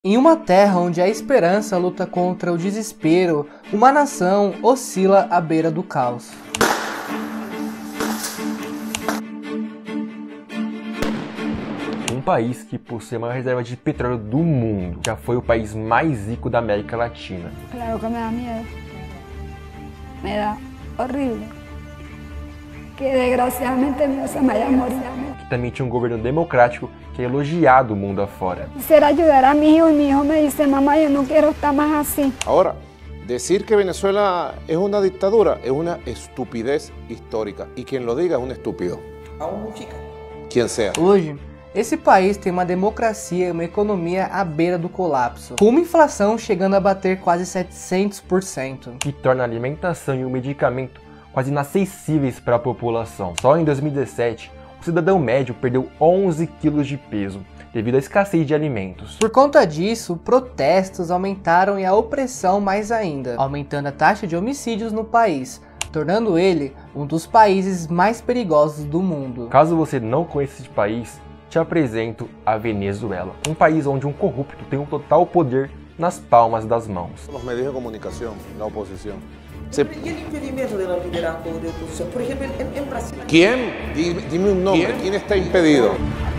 Em uma terra onde a esperança luta contra o desespero, uma nação oscila à beira do caos. Um país que possui a maior reserva de petróleo do mundo, já foi o país mais rico da América Latina. Claro que me da miedo. Me da horrible. Que desgraciadamente mi hija me haya morido. Que também tinha um governo democrático que é elogiado o mundo afora. Quisiera ayudar a mi hijo y mi hijo me dice, mamá, yo no quiero estar más así. Ahora, decir que Venezuela es una dictadura es una estupidez histórica. Y quien lo diga es un estúpido. Aonde fica? Quien sea. Hoje, esse país tem uma democracia e uma economia à beira do colapso, com uma inflação chegando a bater quase 700%. Que torna a alimentação e o medicamento quase inacessíveis para a população. Só em 2017, o cidadão médio perdeu 11 quilos de peso devido à escassez de alimentos. Por conta disso, protestos aumentaram e a opressão mais ainda, aumentando a taxa de homicídios no país, tornando ele um dos países mais perigosos do mundo. Caso você não conheça esse país, te apresento a Venezuela, um país onde um corrupto tem um total poder nas palmas das mãos. Los medios de comunicación, la oposición. E el impedimento del liderato de oposición? Por ejemplo, en Brasil. ¿Quién? Dime un nombre. ¿Quién está impedido?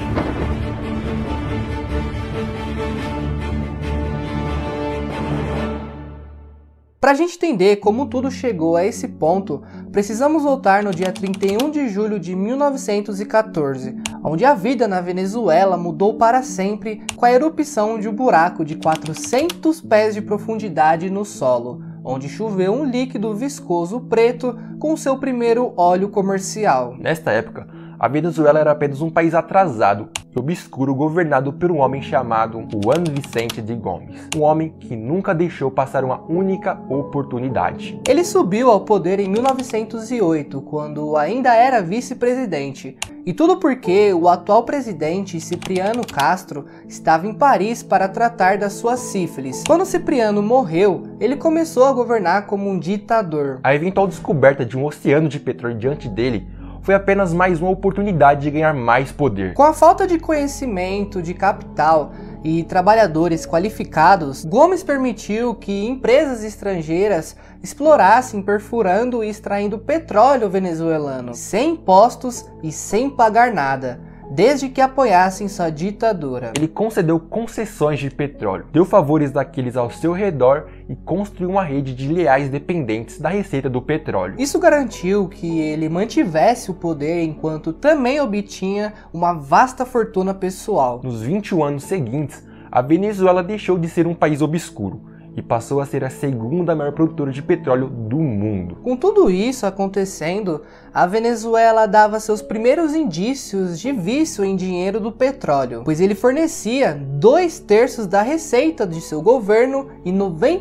Para a gente entender como tudo chegou a esse ponto, precisamos voltar no dia 31 de julho de 1914, onde a vida na Venezuela mudou para sempre com a erupção de um buraco de 400 pés de profundidade no solo, onde choveu um líquido viscoso preto com seu primeiro óleo comercial. Nesta época, a Venezuela era apenas um país atrasado e obscuro governado por um homem chamado Juan Vicente de Gomes, um homem que nunca deixou passar uma única oportunidade. Ele subiu ao poder em 1908, quando ainda era vice-presidente, e tudo porque o atual presidente, Cipriano Castro, estava em Paris para tratar da sua sífilis. Quando Cipriano morreu, ele começou a governar como um ditador. A eventual descoberta de um oceano de petróleo diante dele foi apenas mais uma oportunidade de ganhar mais poder. Com a falta de conhecimento, de capital e trabalhadores qualificados, Gomes permitiu que empresas estrangeiras explorassem perfurando e extraindo petróleo venezuelano, sem impostos e sem pagar nada, desde que apoiassem sua ditadura. Ele concedeu concessões de petróleo, deu favores daqueles ao seu redor e construiu uma rede de leais dependentes da receita do petróleo. Isso garantiu que ele mantivesse o poder enquanto também obtinha uma vasta fortuna pessoal. Nos 21 anos seguintes, a Venezuela deixou de ser um país obscuro e passou a ser a segunda maior produtora de petróleo do mundo. Com tudo isso acontecendo, a Venezuela dava seus primeiros indícios de vício em dinheiro do petróleo, pois ele fornecia 2/3 da receita de seu governo e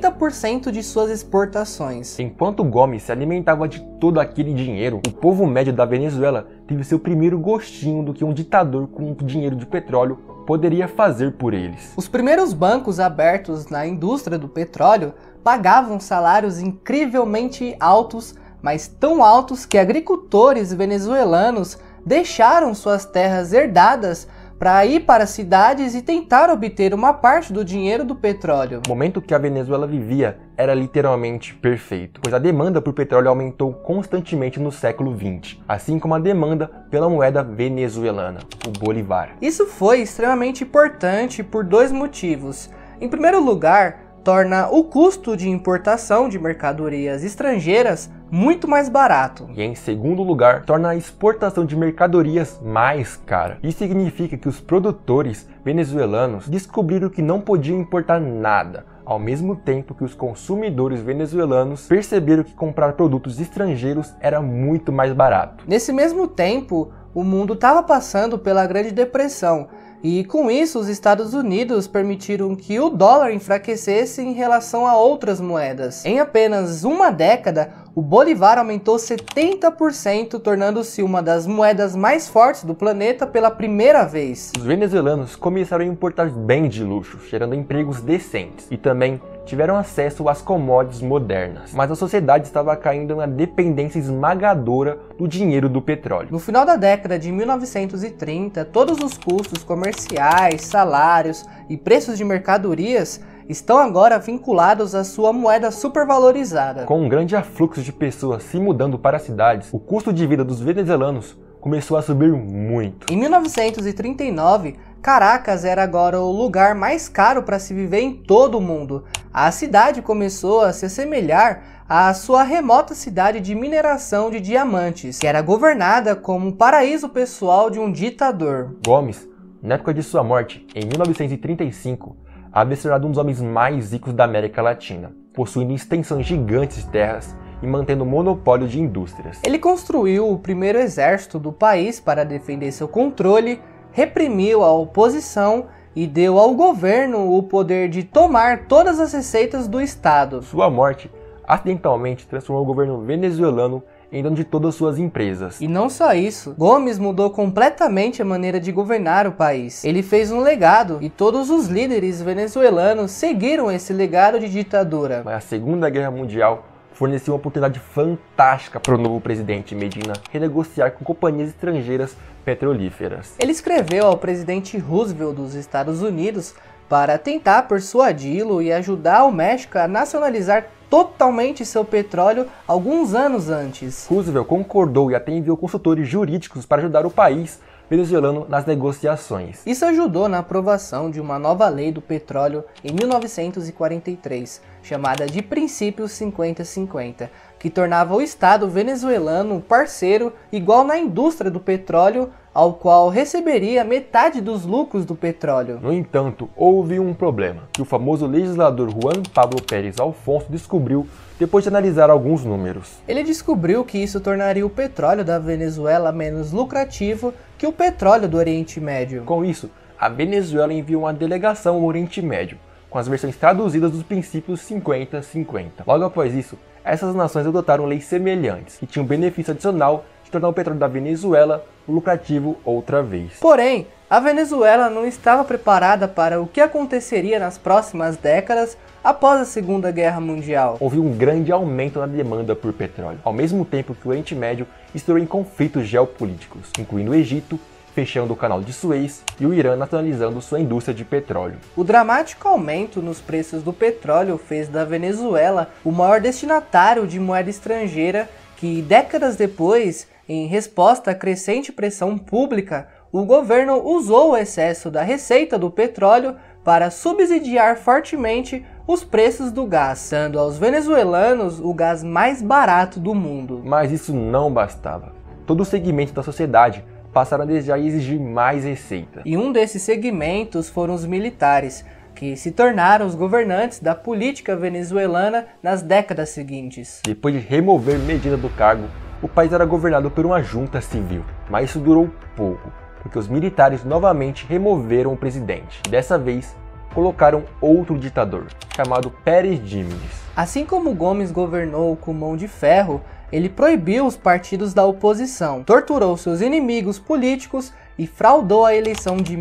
90% de suas exportações. Enquanto Gomes se alimentava de todo aquele dinheiro, o povo médio da Venezuela teve seu primeiro gostinho do que um ditador com dinheiro de petróleo poderia fazer por eles. Os primeiros bancos abertos na indústria do petróleo pagavam salários incrivelmente altos, mas tão altos que agricultores venezuelanos deixaram suas terras herdadas para ir para cidades e tentar obter uma parte do dinheiro do petróleo. O momento que a Venezuela vivia era literalmente perfeito, pois a demanda por petróleo aumentou constantemente no século XX, assim como a demanda pela moeda venezuelana, o Bolívar. Isso foi extremamente importante por dois motivos. Em primeiro lugar, torna o custo de importação de mercadorias estrangeiras muito mais barato. E em segundo lugar, torna a exportação de mercadorias mais cara. Isso significa que os produtores venezuelanos descobriram que não podiam importar nada, ao mesmo tempo que os consumidores venezuelanos perceberam que comprar produtos estrangeiros era muito mais barato. Nesse mesmo tempo, o mundo estava passando pela Grande Depressão, e com isso os Estados Unidos permitiram que o dólar enfraquecesse em relação a outras moedas. Em apenas uma década, o Bolívar aumentou 70%, tornando-se uma das moedas mais fortes do planeta pela primeira vez. Os venezuelanos começaram a importar bens de luxo, gerando empregos decentes, e também tiveram acesso às commodities modernas, mas a sociedade estava caindo em uma dependência esmagadora do dinheiro do petróleo. No final da década de 1930, todos os custos comerciais, salários e preços de mercadorias estão agora vinculados à sua moeda supervalorizada. Com um grande afluxo de pessoas se mudando para as cidades, o custo de vida dos venezuelanos começou a subir muito. Em 1939, Caracas era agora o lugar mais caro para se viver em todo o mundo. A cidade começou a se assemelhar à sua remota cidade de mineração de diamantes, que era governada como um paraíso pessoal de um ditador. Gomes, na época de sua morte, em 1935, havia se tornado um dos homens mais ricos da América Latina, possuindo extensões gigantes de terras e mantendo monopólio de indústrias. Ele construiu o primeiro exército do país para defender seu controle, reprimiu a oposição e deu ao governo o poder de tomar todas as receitas do Estado. Sua morte acidentalmente transformou o governo venezuelano em dono de todas as suas empresas. E não só isso, Gomes mudou completamente a maneira de governar o país. Ele fez um legado e todos os líderes venezuelanos seguiram esse legado de ditadura. Mas a Segunda Guerra Mundial forneceu uma oportunidade fantástica para o novo presidente Medina renegociar com companhias estrangeiras petrolíferas. Ele escreveu ao presidente Roosevelt dos Estados Unidos para tentar persuadi-lo e ajudar o México a nacionalizar totalmente seu petróleo alguns anos antes. Roosevelt concordou e até enviou consultores jurídicos para ajudar o país venezuelano nas negociações. Isso ajudou na aprovação de uma nova lei do petróleo em 1943, chamada de Princípios 50-50, que tornava o Estado venezuelano parceiro igual na indústria do petróleo, ao qual receberia metade dos lucros do petróleo. No entanto, houve um problema, que o famoso legislador Juan Pablo Pérez Alfonso descobriu depois de analisar alguns números. Ele descobriu que isso tornaria o petróleo da Venezuela menos lucrativo que o petróleo do Oriente Médio. Com isso, a Venezuela enviou uma delegação ao Oriente Médio, com as versões traduzidas dos princípios 50-50. Logo após isso, essas nações adotaram leis semelhantes, que tinham benefício adicional de tornar o petróleo da Venezuela lucrativo outra vez. Porém, a Venezuela não estava preparada para o que aconteceria nas próximas décadas após a Segunda Guerra Mundial. Houve um grande aumento na demanda por petróleo, ao mesmo tempo que o Oriente Médio estourou em conflitos geopolíticos, incluindo o Egito fechando o canal de Suez e o Irã nacionalizando sua indústria de petróleo. O dramático aumento nos preços do petróleo fez da Venezuela o maior destinatário de moeda estrangeira que, décadas depois, em resposta à crescente pressão pública, o governo usou o excesso da receita do petróleo para subsidiar fortemente os preços do gás, dando aos venezuelanos o gás mais barato do mundo. Mas isso não bastava. Todo o segmento da sociedade passaram a desejar e exigir mais receita. E um desses segmentos foram os militares, que se tornaram os governantes da política venezuelana nas décadas seguintes. Depois de remover Medina do cargo, o país era governado por uma junta civil, mas isso durou pouco, porque os militares novamente removeram o presidente. Dessa vez, colocaram outro ditador, chamado Pérez Jiménez. Assim como Gomes governou com mão de ferro, ele proibiu os partidos da oposição, torturou seus inimigos políticos e fraudou a eleição de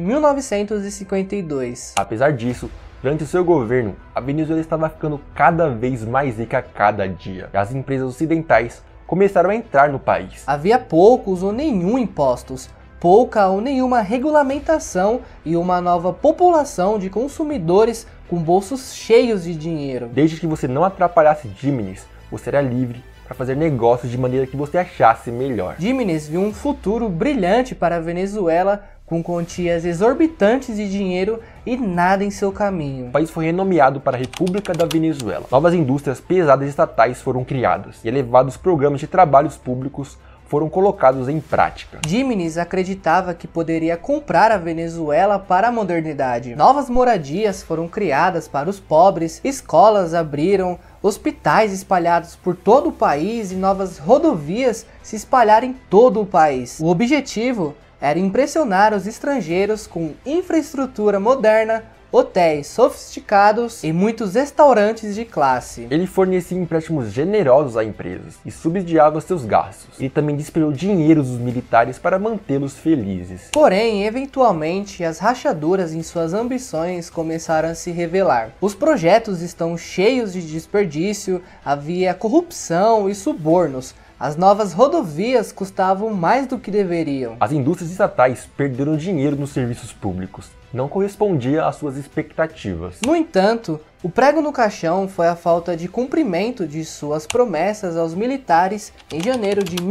1952. Apesar disso, durante o seu governo, a Venezuela estava ficando cada vez mais rica a cada dia, e as empresas ocidentais começaram a entrar no país. Havia poucos ou nenhum impostos, pouca ou nenhuma regulamentação e uma nova população de consumidores com bolsos cheios de dinheiro. Desde que você não atrapalhasse Jiménez, você era livre para fazer negócios de maneira que você achasse melhor. Jiménez viu um futuro brilhante para a Venezuela, com quantias exorbitantes de dinheiro e nada em seu caminho. O país foi renomeado para a República da Venezuela. Novas indústrias pesadas estatais foram criadas e elevados programas de trabalhos públicos foram colocados em prática. Jiménez acreditava que poderia comprar a Venezuela para a modernidade. Novas moradias foram criadas para os pobres, escolas abriram, hospitais espalhados por todo o país e novas rodovias se espalharam em todo o país. O objetivo era impressionar os estrangeiros com infraestrutura moderna, hotéis sofisticados e muitos restaurantes de classe. Ele fornecia empréstimos generosos a empresas e subsidiava seus gastos. Ele também despejou dinheiro dos militares para mantê-los felizes. Porém, eventualmente, as rachaduras em suas ambições começaram a se revelar. Os projetos estão cheios de desperdício, havia corrupção e subornos. As novas rodovias custavam mais do que deveriam. As indústrias estatais perderam dinheiro nos serviços públicos. Não correspondia às suas expectativas. No entanto, o prego no caixão foi a falta de cumprimento de suas promessas aos militares em janeiro de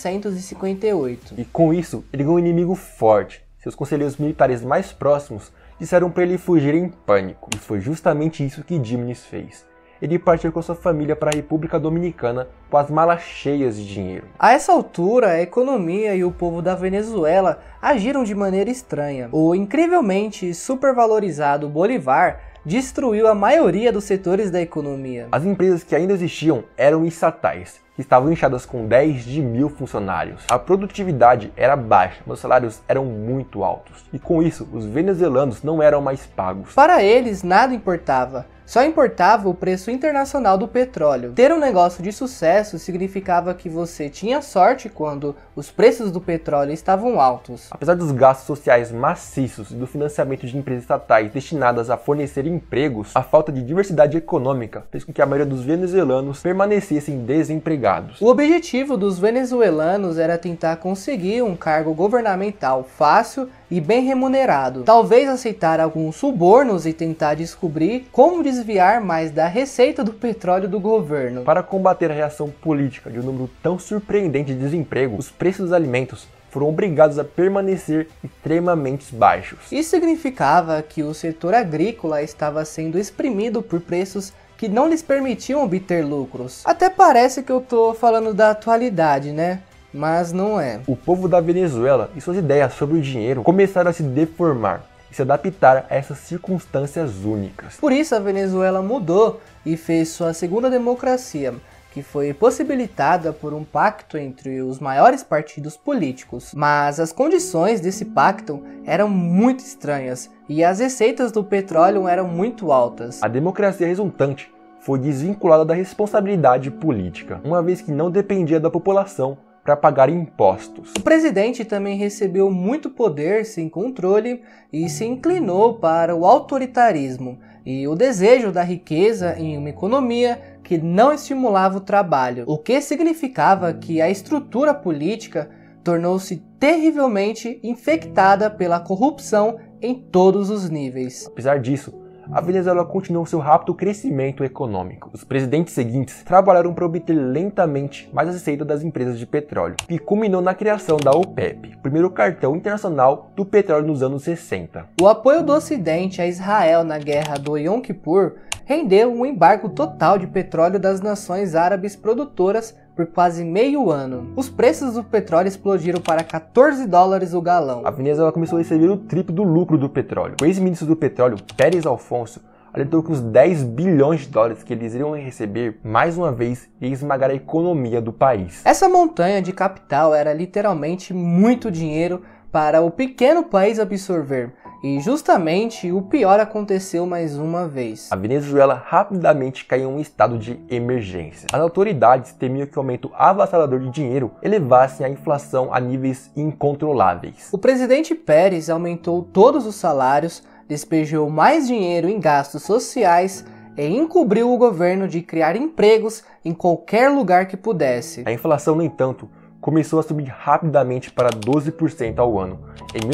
1958. E com isso, ele ganhou um inimigo forte. Seus conselheiros militares mais próximos disseram para ele fugir em pânico. E foi justamente isso que Jimenez fez. Ele partiu com sua família para a República Dominicana com as malas cheias de dinheiro. A essa altura, a economia e o povo da Venezuela agiram de maneira estranha. O incrivelmente supervalorizado Bolívar destruiu a maioria dos setores da economia. As empresas que ainda existiam eram estatais, que estavam inchadas com 10.000 funcionários. A produtividade era baixa, mas os salários eram muito altos. E com isso, os venezuelanos não eram mais pagos. Para eles, nada importava. Só importava o preço internacional do petróleo. Ter um negócio de sucesso significava que você tinha sorte quando os preços do petróleo estavam altos. Apesar dos gastos sociais maciços e do financiamento de empresas estatais destinadas a fornecer empregos, a falta de diversidade econômica fez com que a maioria dos venezuelanos permanecessem desempregados. O objetivo dos venezuelanos era tentar conseguir um cargo governamental fácil e bem remunerado, talvez aceitar alguns subornos e tentar descobrir como desviar mais da receita do petróleo do governo. Para combater a reação política de um número tão surpreendente de desemprego, os preços dos alimentos foram obrigados a permanecer extremamente baixos. Isso significava que o setor agrícola estava sendo exprimido por preços que não lhes permitiam obter lucros. Até parece que eu tô falando da atualidade, né? Mas não é. O povo da Venezuela e suas ideias sobre o dinheiro começaram a se deformar e se adaptar a essas circunstâncias únicas. Por isso a Venezuela mudou e fez sua segunda democracia, que foi possibilitada por um pacto entre os maiores partidos políticos. Mas as condições desse pacto eram muito estranhas e as receitas do petróleo eram muito altas. A democracia resultante foi desvinculada da responsabilidade política, uma vez que não dependia da população para pagar impostos. O presidente também recebeu muito poder sem controle e se inclinou para o autoritarismo e o desejo da riqueza em uma economia que não estimulava o trabalho, o que significava que a estrutura política tornou-se terrivelmente infectada pela corrupção em todos os níveis. Apesar disso, a Venezuela continuou seu rápido crescimento econômico. Os presidentes seguintes trabalharam para obter lentamente mais a receita das empresas de petróleo, que culminou na criação da OPEP, o primeiro cartel internacional do petróleo nos anos 60. O apoio do Ocidente a Israel na guerra do Yom Kippur rendeu um embargo total de petróleo das nações árabes produtoras por quase meio ano. Os preços do petróleo explodiram para $14 o galão. A Venezuela começou a receber o triplo do lucro do petróleo. O ex-ministro do petróleo, Pérez Alfonso, alertou que os $10 bilhões que eles iriam receber, mais uma vez, ia esmagar a economia do país. Essa montanha de capital era literalmente muito dinheiro para o pequeno país absorver. E justamente o pior aconteceu mais uma vez. A Venezuela rapidamente caiu em um estado de emergência. As autoridades temiam que o aumento avassalador de dinheiro elevasse a inflação a níveis incontroláveis. O presidente Pérez aumentou todos os salários, despejou mais dinheiro em gastos sociais e encobriu o governo de criar empregos em qualquer lugar que pudesse. A inflação, no entanto, começou a subir rapidamente para 12% ao ano, em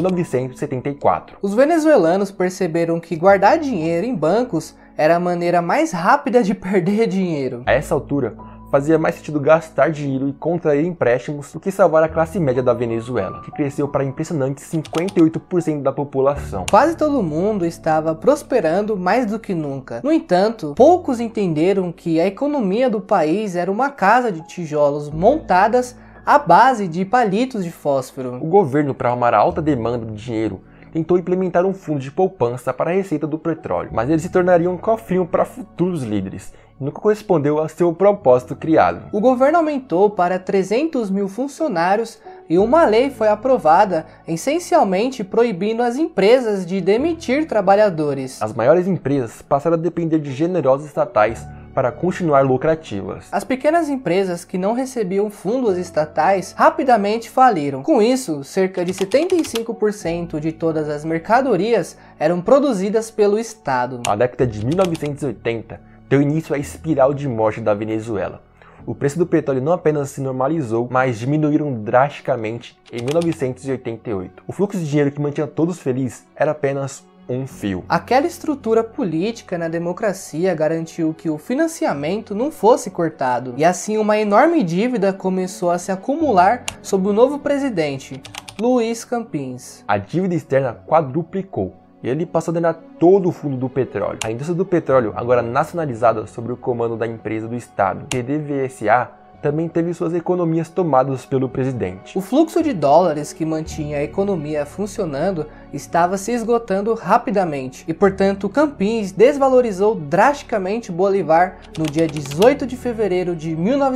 1974. Os venezuelanos perceberam que guardar dinheiro em bancos era a maneira mais rápida de perder dinheiro. A essa altura, fazia mais sentido gastar dinheiro e contrair empréstimos do que salvar a classe média da Venezuela, que cresceu para impressionantes 58% da população. Quase todo mundo estava prosperando mais do que nunca. No entanto, poucos entenderam que a economia do país era uma casa de tijolos montadas à base de palitos de fósforo. O governo, para arrumar a alta demanda de dinheiro, tentou implementar um fundo de poupança para a receita do petróleo, mas eles se tornariam um cofrinho para futuros líderes, nunca correspondeu ao seu propósito criado. O governo aumentou para 300 mil funcionários e uma lei foi aprovada, essencialmente proibindo as empresas de demitir trabalhadores. As maiores empresas passaram a depender de generosas estatais para continuar lucrativas. As pequenas empresas que não recebiam fundos estatais rapidamente faliram. Com isso, cerca de 75% de todas as mercadorias eram produzidas pelo Estado. A década de 1980 deu início à espiral de morte da Venezuela. O preço do petróleo não apenas se normalizou, mas diminuíram drasticamente em 1988. O fluxo de dinheiro que mantinha todos felizes era apenas um fio. Aquela estrutura política na democracia garantiu que o financiamento não fosse cortado, e assim uma enorme dívida começou a se acumular sob o novo presidente, Luiz Campins. A dívida externa quadruplicou e ele passou a drenar todo o fundo do petróleo. A indústria do petróleo, agora nacionalizada sob o comando da empresa do Estado, PDVSA, também teve suas economias tomadas pelo presidente. O fluxo de dólares que mantinha a economia funcionando estava se esgotando rapidamente e, portanto, Campins desvalorizou drasticamente o Bolívar no dia 18 de fevereiro de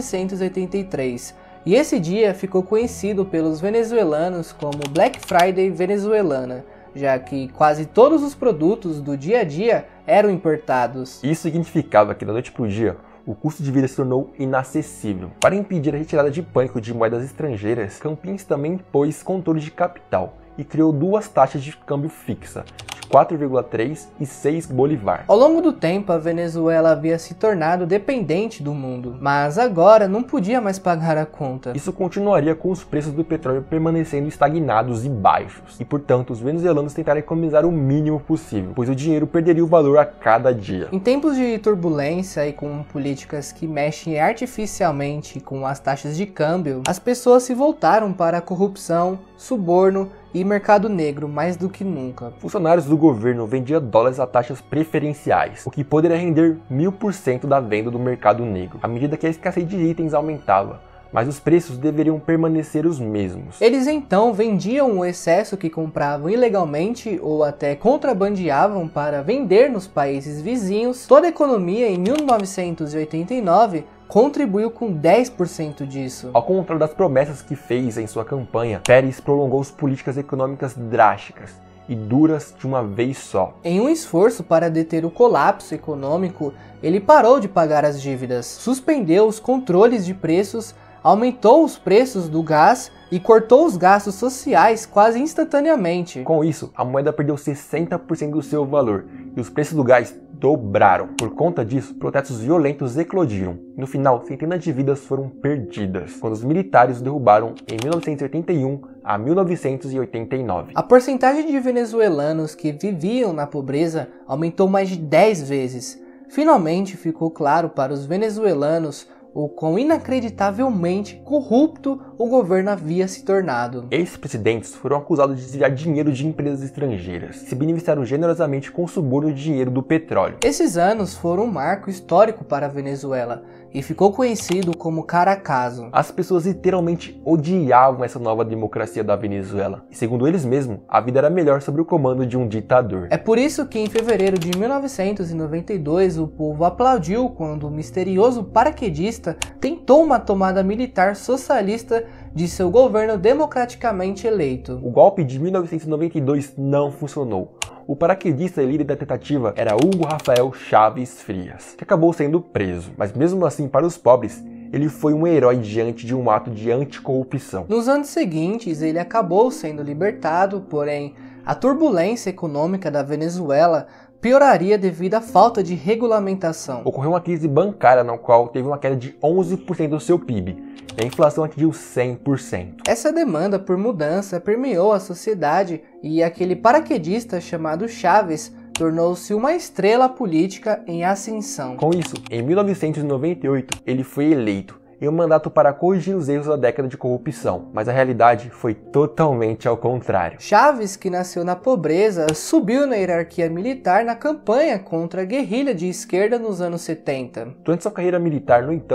1983. E esse dia ficou conhecido pelos venezuelanos como Black Friday venezuelana, já que quase todos os produtos do dia a dia eram importados. Isso significava que da noite para o dia, o custo de vida se tornou inacessível. Para impedir a retirada de pânico de moedas estrangeiras, Campins também impôs controle de capital e criou duas taxas de câmbio fixa, de 4,3 e 6 bolívar. Ao longo do tempo, a Venezuela havia se tornado dependente do mundo, mas agora não podia mais pagar a conta. Isso continuaria com os preços do petróleo permanecendo estagnados e baixos, e portanto os venezuelanos tentaram economizar o mínimo possível, pois o dinheiro perderia o valor a cada dia. Em tempos de turbulência e com políticas que mexem artificialmente com as taxas de câmbio, as pessoas se voltaram para a corrupção, suborno e mercado negro mais do que nunca. Funcionários do governo vendiam dólares a taxas preferenciais, o que poderia render 1000% da venda do mercado negro, à medida que a escassez de itens aumentava, mas os preços deveriam permanecer os mesmos. Eles então vendiam o excesso que compravam ilegalmente ou até contrabandeavam para vender nos países vizinhos. Toda a economia em 1989 contribuiu com 10% disso. Ao contrário das promessas que fez em sua campanha, Pérez prolongou políticas econômicas drásticas e duras de uma vez só. Em um esforço para deter o colapso econômico, ele parou de pagar as dívidas, suspendeu os controles de preços, aumentou os preços do gás e cortou os gastos sociais quase instantaneamente. Com isso, a moeda perdeu 60% do seu valor e os preços do gás dobraram. Por conta disso, protestos violentos eclodiram. No final, centenas de vidas foram perdidas, quando os militares o derrubaram em 1981 a 1989. A porcentagem de venezuelanos que viviam na pobreza aumentou mais de 10 vezes. Finalmente ficou claro para os venezuelanos o quão inacreditavelmente corrupto o governo havia se tornado. Ex-presidentes foram acusados de desviar dinheiro de empresas estrangeiras, se beneficiaram generosamente com o suborno de dinheiro do petróleo. Esses anos foram um marco histórico para a Venezuela e ficou conhecido como Caracazo. As pessoas literalmente odiavam essa nova democracia da Venezuela, e segundo eles mesmos, a vida era melhor sob o comando de um ditador. É por isso que em fevereiro de 1992 o povo aplaudiu quando o misterioso paraquedista tentou uma tomada militar socialista de seu governo democraticamente eleito. O golpe de 1992 não funcionou. O paraquedista líder da tentativa era Hugo Rafael Chávez Frias, que acabou sendo preso. Mas mesmo assim, para os pobres, ele foi um herói diante de um ato de anticorrupção. Nos anos seguintes, ele acabou sendo libertado, porém, a turbulência econômica da Venezuela pioraria devido à falta de regulamentação. Ocorreu uma crise bancária na qual teve uma queda de 11% do seu PIB, e a inflação atingiu 100%. Essa demanda por mudança permeou a sociedade e aquele paraquedista chamado Chávez tornou-se uma estrela política em ascensão. Com isso, em 1998, ele foi eleito em um mandato para corrigir os erros da década de corrupção, mas a realidade foi totalmente ao contrário. Chávez, que nasceu na pobreza, subiu na hierarquia militar na campanha contra a guerrilha de esquerda nos anos 70. Durante sua carreira militar, no entanto,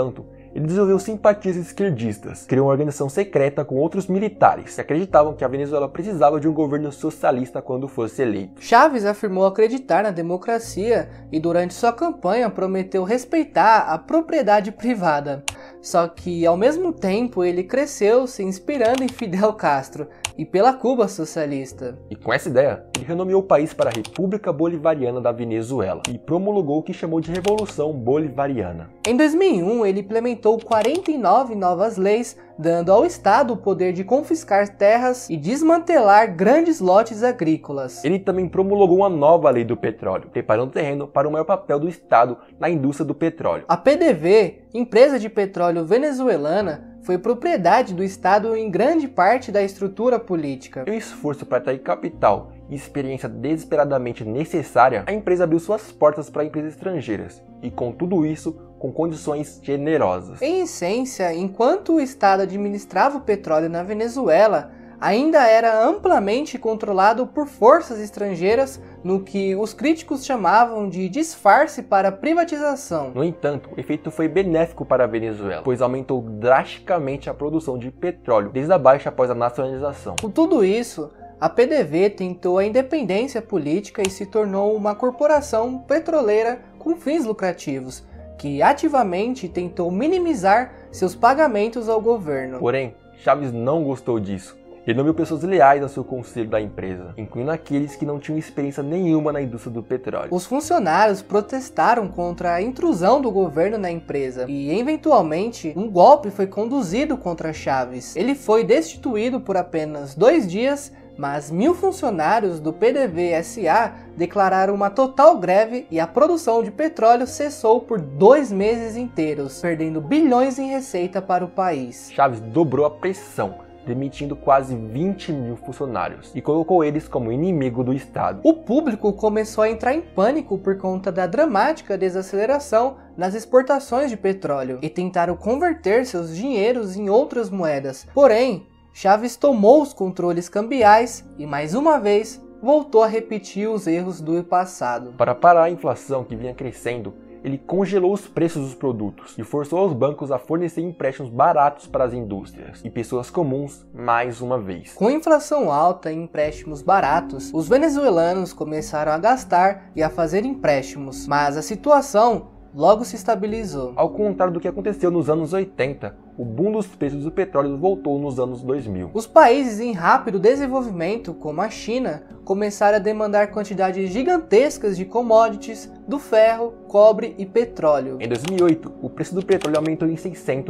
ele desenvolveu simpatias esquerdistas, criou uma organização secreta com outros militares que acreditavam que a Venezuela precisava de um governo socialista quando fosse eleito. Chávez afirmou acreditar na democracia e durante sua campanha prometeu respeitar a propriedade privada. Só que, ao mesmo tempo, ele cresceu se inspirando em Fidel Castro e pela Cuba socialista. E com essa ideia, ele renomeou o país para a República Bolivariana da Venezuela e promulgou o que chamou de Revolução Bolivariana. Em 2001, ele implementou 49 novas leis, dando ao Estado o poder de confiscar terras e desmantelar grandes lotes agrícolas. Ele também promulgou uma nova lei do petróleo, preparando o terreno para o maior papel do Estado na indústria do petróleo. A PDV, empresa de petróleo venezuelana, foi propriedade do Estado em grande parte da estrutura política. Em um esforço para atrair capital e experiência desesperadamente necessária, a empresa abriu suas portas para empresas estrangeiras, e com tudo isso, com condições generosas. Em essência, enquanto o Estado administrava o petróleo na Venezuela, ainda era amplamente controlado por forças estrangeiras no que os críticos chamavam de disfarce para privatização. No entanto, o efeito foi benéfico para a Venezuela, pois aumentou drasticamente a produção de petróleo desde a baixa após a nacionalização. Com tudo isso, a PDV tentou a independência política e se tornou uma corporação petroleira com fins lucrativos, que ativamente tentou minimizar seus pagamentos ao governo. Porém, Chávez não gostou disso. Ele nomeou pessoas leais ao seu conselho da empresa, incluindo aqueles que não tinham experiência nenhuma na indústria do petróleo. Os funcionários protestaram contra a intrusão do governo na empresa e, eventualmente, um golpe foi conduzido contra Chávez. Ele foi destituído por apenas 2 dias, mas 1.000 funcionários do PDV-SA declararam uma total greve e a produção de petróleo cessou por 2 meses inteiros, perdendo bilhões em receita para o país. Chávez dobrou a pressão, demitindo quase 20.000 funcionários e colocou eles como inimigo do Estado. O público começou a entrar em pânico por conta da dramática desaceleração nas exportações de petróleo e tentaram converter seus dinheiros em outras moedas. Porém, Chávez tomou os controles cambiais e, mais uma vez, voltou a repetir os erros do passado. Para parar a inflação que vinha crescendo, ele congelou os preços dos produtos e forçou os bancos a fornecer empréstimos baratos para as indústrias e pessoas comuns mais uma vez. Com inflação alta e empréstimos baratos, os venezuelanos começaram a gastar e a fazer empréstimos, mas a situação logo se estabilizou. Ao contrário do que aconteceu nos anos 80, o boom dos preços do petróleo voltou nos anos 2000. Os países em rápido desenvolvimento, como a China, começaram a demandar quantidades gigantescas de commodities, do ferro, cobre e petróleo. Em 2008, o preço do petróleo aumentou em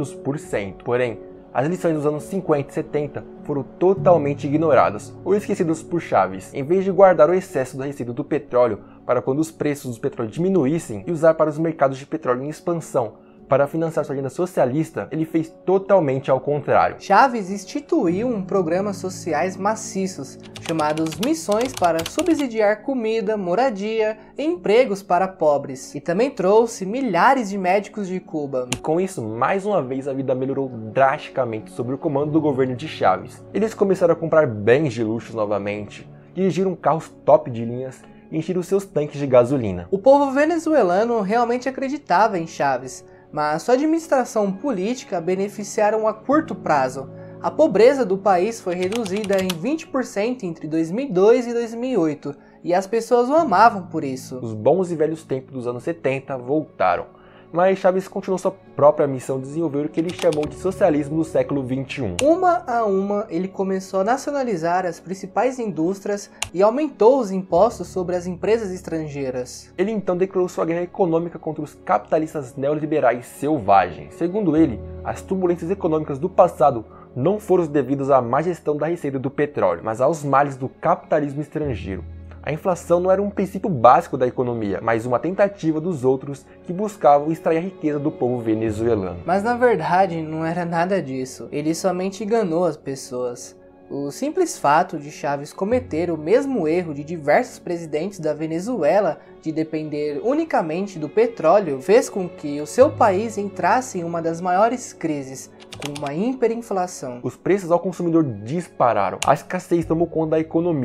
600%. Porém, as lições dos anos 50 e 70 foram totalmente ignoradas ou esquecidas por Chávez, em vez de guardar o excesso da receita do petróleo para quando os preços do petróleo diminuíssem e usar para os mercados de petróleo em expansão. Para financiar sua agenda socialista, ele fez totalmente ao contrário. Chávez instituiu um programa sociais maciços, chamados Missões, para subsidiar comida, moradia e empregos para pobres. E também trouxe milhares de médicos de Cuba. E com isso, mais uma vez, a vida melhorou drasticamente sob o comando do governo de Chávez. Eles começaram a comprar bens de luxo novamente, dirigiram carros top de linhas e encheram seus tanques de gasolina. O povo venezuelano realmente acreditava em Chávez, mas sua administração política beneficiaram a curto prazo. A pobreza do país foi reduzida em 20% entre 2002 e 2008, e as pessoas o amavam por isso. Os bons e velhos tempos dos anos 70 voltaram, mas Chávez continuou sua própria missão de desenvolver o que ele chamou de socialismo do século XXI. Uma a uma, ele começou a nacionalizar as principais indústrias e aumentou os impostos sobre as empresas estrangeiras. Ele então declarou sua guerra econômica contra os capitalistas neoliberais selvagens. Segundo ele, as turbulências econômicas do passado não foram devidas à má gestão da receita do petróleo, mas aos males do capitalismo estrangeiro. A inflação não era um princípio básico da economia, mas uma tentativa dos outros que buscavam extrair a riqueza do povo venezuelano. Mas na verdade não era nada disso, ele somente enganou as pessoas. O simples fato de Chávez cometer o mesmo erro de diversos presidentes da Venezuela de depender unicamente do petróleo fez com que o seu país entrasse em uma das maiores crises, com uma hiperinflação. Os preços ao consumidor dispararam, a escassez tomou conta da economia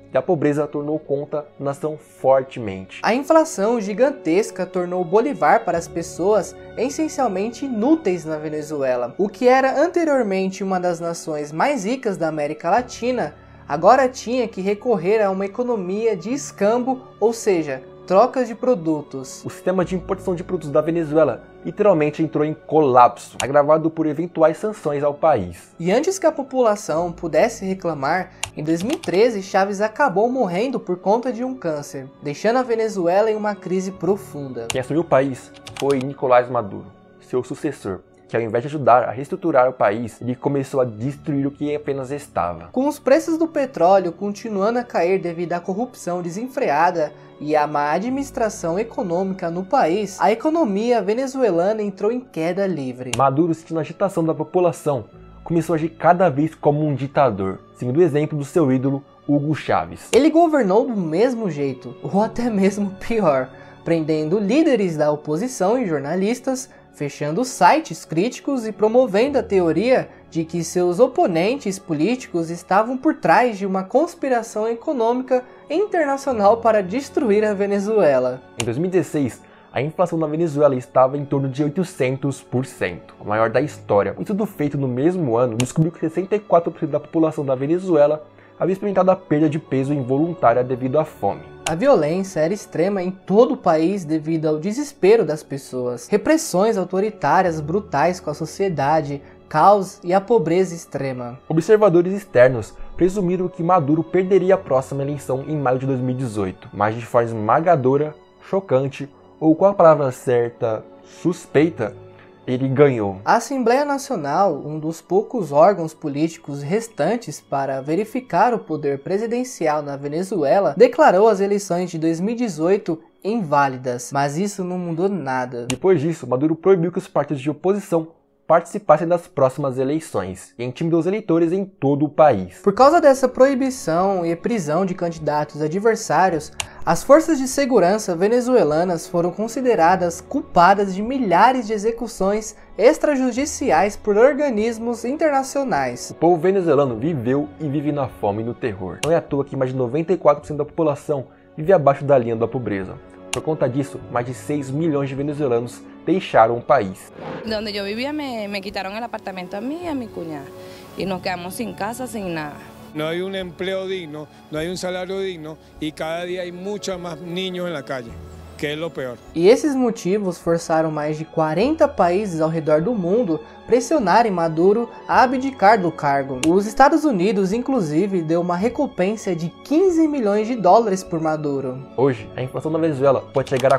e a pobreza tornou conta da nação fortemente. A inflação gigantesca tornou o Bolívar para as pessoas essencialmente inúteis na Venezuela. O que era anteriormente uma das nações mais ricas da América Latina, agora tinha que recorrer a uma economia de escambo, ou seja, trocas de produtos. O sistema de importação de produtos da Venezuela literalmente entrou em colapso, agravado por eventuais sanções ao país. E antes que a população pudesse reclamar, em 2013 Chávez acabou morrendo por conta de um câncer, deixando a Venezuela em uma crise profunda. Quem assumiu o país foi Nicolás Maduro, seu sucessor, que ao invés de ajudar a reestruturar o país, ele começou a destruir o que apenas estava. Com os preços do petróleo continuando a cair devido à corrupção desenfreada e à má administração econômica no país, a economia venezuelana entrou em queda livre. Maduro, sentindo a agitação da população, começou a agir cada vez como um ditador, seguindo o exemplo do seu ídolo, Hugo Chávez. Ele governou do mesmo jeito, ou até mesmo pior, prendendo líderes da oposição e jornalistas, fechando sites críticos e promovendo a teoria de que seus oponentes políticos estavam por trás de uma conspiração econômica internacional para destruir a Venezuela. Em 2016, a inflação na Venezuela estava em torno de 800%, a maior da história. Um estudo feito no mesmo ano descobriu que 64% da população da Venezuela havia experimentado a perda de peso involuntária devido à fome. A violência era extrema em todo o país devido ao desespero das pessoas, repressões autoritárias brutais com a sociedade, caos e a pobreza extrema. Observadores externos presumiram que Maduro perderia a próxima eleição em maio de 2018, mas de forma esmagadora, chocante ou com a palavra certa, suspeita, ele ganhou. A Assembleia Nacional, um dos poucos órgãos políticos restantes para verificar o poder presidencial na Venezuela, declarou as eleições de 2018 inválidas, mas isso não mudou nada. Depois disso, Maduro proibiu que os partidos de oposição participassem das próximas eleições e intimidou os eleitores em todo o país. Por causa dessa proibição e prisão de candidatos adversários, as forças de segurança venezuelanas foram consideradas culpadas de milhares de execuções extrajudiciais por organismos internacionais. O povo venezuelano viveu e vive na fome e no terror. Não é à toa que mais de 94% da população vive abaixo da linha da pobreza. Por conta disso, mais de 6 milhões de venezuelanos deixaram o país. Donde yo vivía me quitaron el apartamento a mí y a mi cuñada y nos quedamos sin casa, sin nada. No hay un empleo digno, no hay un salario digno y cada día hay muchos más niños en la calle, que es lo peor. E esses motivos forçaram mais de 40 países ao redor do mundo pressionarem Maduro a abdicar do cargo. Os Estados Unidos, inclusive, deu uma recompensa de 15 milhões de dólares por Maduro. Hoje, a inflação na Venezuela pode chegar a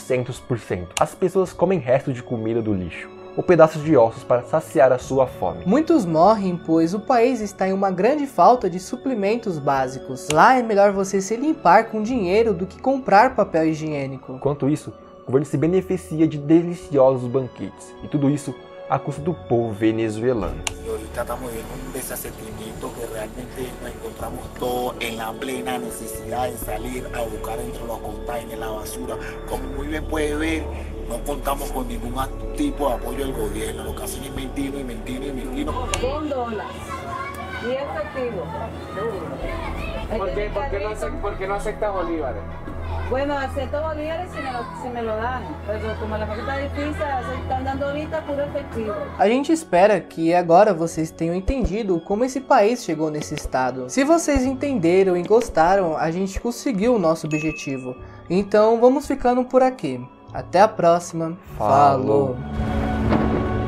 400%. As pessoas comem restos de comida do lixo ou pedaços de ossos para saciar a sua fome. Muitos morrem pois o país está em uma grande falta de suplementos básicos. Lá é melhor você se limpar com dinheiro do que comprar papel higiênico. Enquanto isso, o governo se beneficia de deliciosos banquetes, e tudo isso a custa do povo venezuelano. Y ahorita estamos viendo un desasentimiento que realmente nos encontramos todos en la plena necesidad de salir a buscar entre los containers la basura. Como muy bien puede ver, no contamos con ningún tipo de apoyo del gobierno, lo que hacen es mentir y mentir y mentir. $1 y efectivo. ¿Por qué no acepta bolívares? Bueno, acepto bolívares si me lo dan, pero como la cosa está difícil, están dando ahorita puro efectivo. A gente espera que agora vocês tenham entendido como esse país chegou nesse estado. Se vocês entenderam e gostaram, a gente conseguiu o nosso objetivo. Então vamos ficando por aqui. Até a próxima. Falou. Falou.